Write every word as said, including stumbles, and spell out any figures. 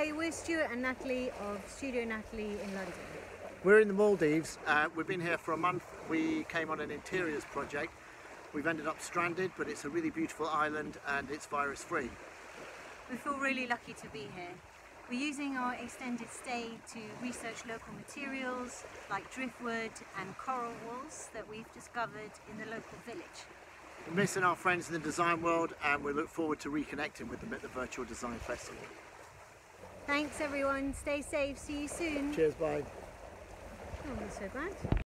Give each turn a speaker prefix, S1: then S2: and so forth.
S1: Hi, we're Stuart and Natalie of Studio Natalie in London.
S2: We're in the Maldives. Uh, we've been here for a month. We came on an interiors project. We've ended up stranded, but it's a really beautiful island and it's virus free.
S1: We feel really lucky to be here. We're using our extended stay to research local materials like driftwood and coral wools that we've discovered in the local village.
S2: We're missing our friends in the design world and we look forward to reconnecting with them at the Virtual Design Festival.
S1: Thanks everyone, stay safe, see you soon.
S2: Cheers, bye.
S1: Oh, not so bad.